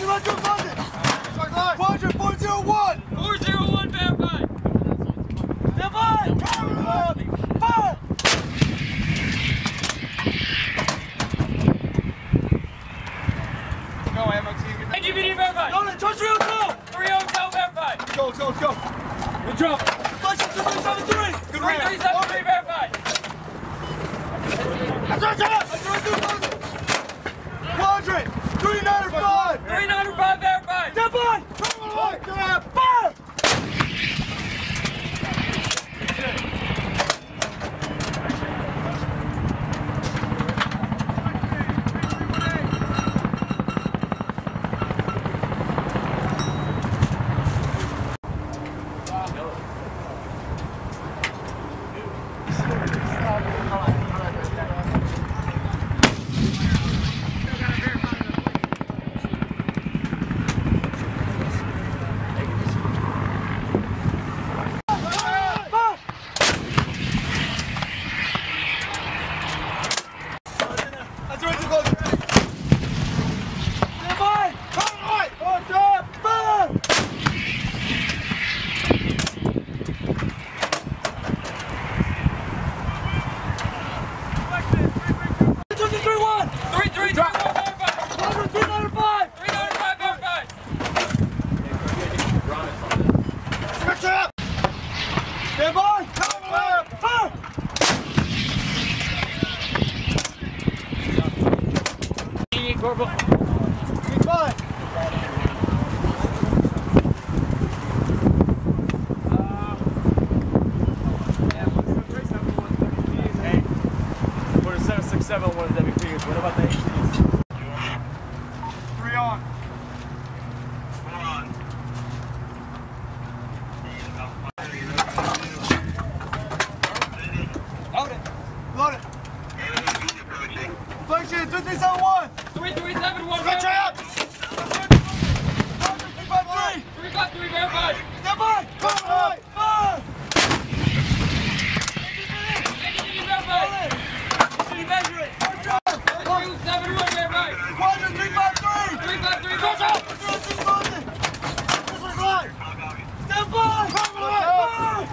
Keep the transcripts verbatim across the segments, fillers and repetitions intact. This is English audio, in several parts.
Quadrant four zero one! four zero one verified! Stand by! Fire! Go, M O T. N G V D verified! Go to George Hotel! three hotel verified! Go, go, go! Good drop! Flash two three seven three! Good three three seven three verified! Quadrant three nine five! three nine five verified! Stand by! Fire! Stand by! Fire! Fire! Corporal. Stand by! Hey, we're seven six seven one of W Ps. What about the H Ds? Three on. Load it. Load it. Function three three seven one. three three seven one. Stretch out. three five three. three five three verified. Stand by. Fire! Fire! Can you measure it? three seven one verified. Quadrant three five three. three five three Stretch verified. out. Stand by. Fire!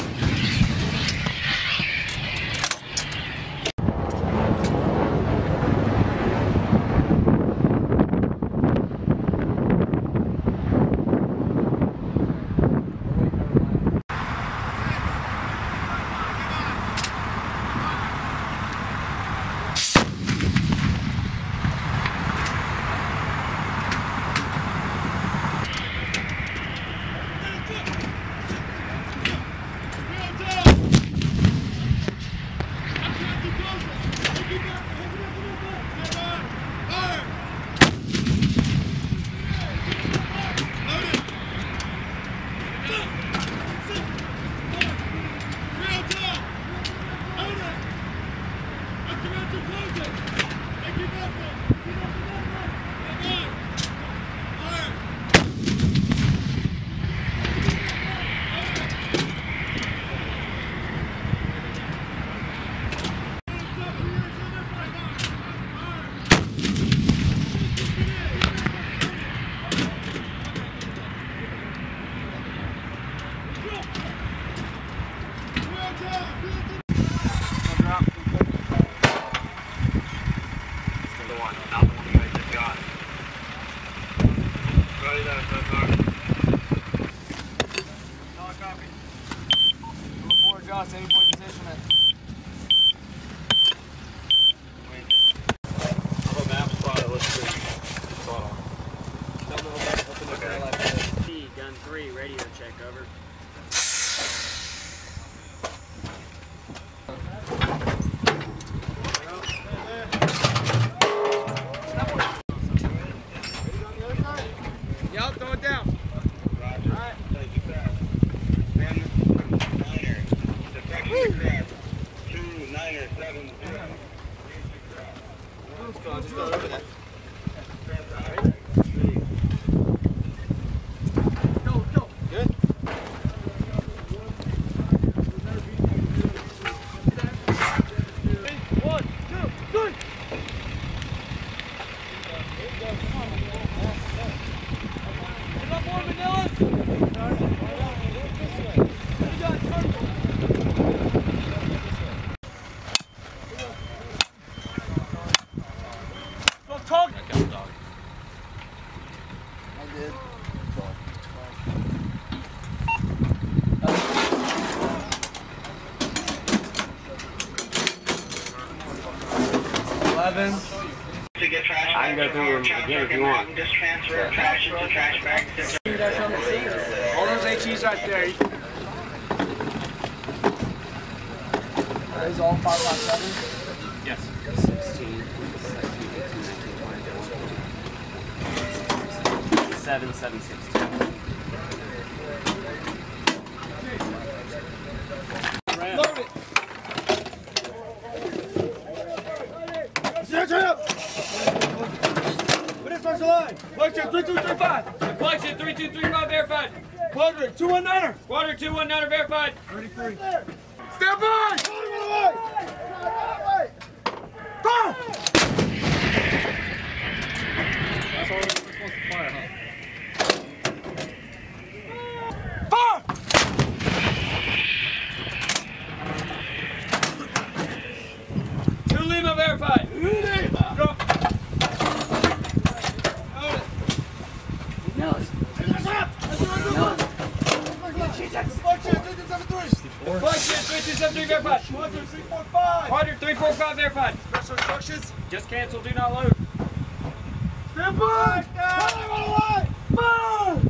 Any point position at How about maps plot? Let's see. P, gun three, radio check, over. Yup, throw it down. Roger. Alright. Thank you, sir. Niner. Defection craft. two niner seven zero. Let's go, just throw it over there. Go, go. Good? eleven. To get trash I can go bags through from our them trash again if truck you and want. Just transfer trash into trash bags. All those HEs right there. Are those all five five seven? Yes. sixteen, seven, seven, six, two. Load it. Stand up. What is first line? Flexion three two three five. Deflection three two three five verified. Quadrant two one niner. Squadron two one niner verified. thirty-three. Stand by. Go. That's all we're supposed to fire, huh? Fire. Two Lima verified. Go. Deflection three two seven three verified. Quadrant three four five. Quadrant three four five verified. Special instructions. Just cancel, do not load. Stand by. Fire. Fire.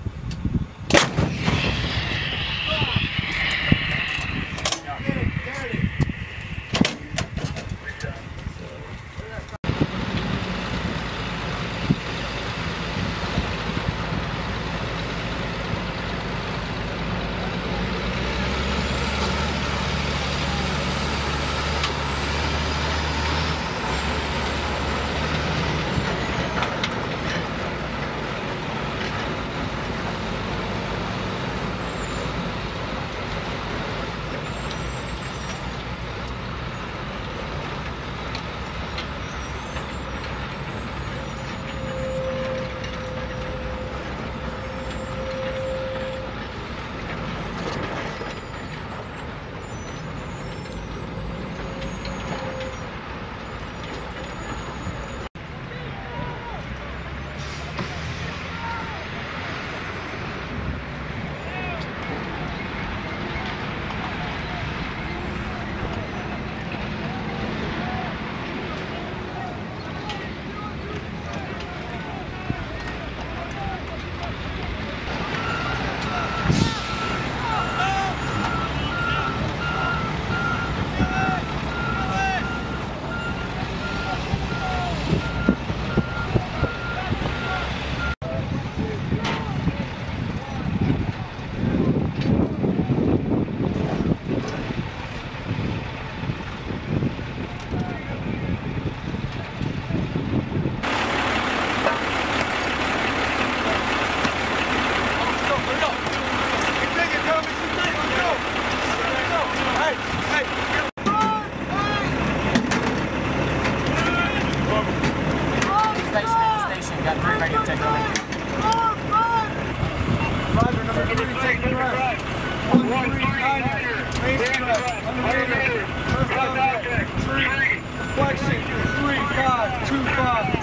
Flexion three five two five.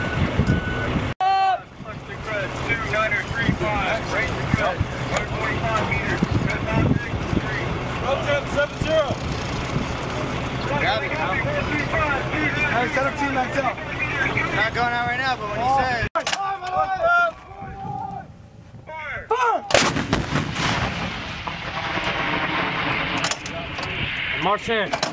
two niner three five. Range to go. one forty-five meters. Westbound six three. Road trip seven zero. Got it. Alright, set up team lights out. Not going out right now, but when you say it. Fire! March in.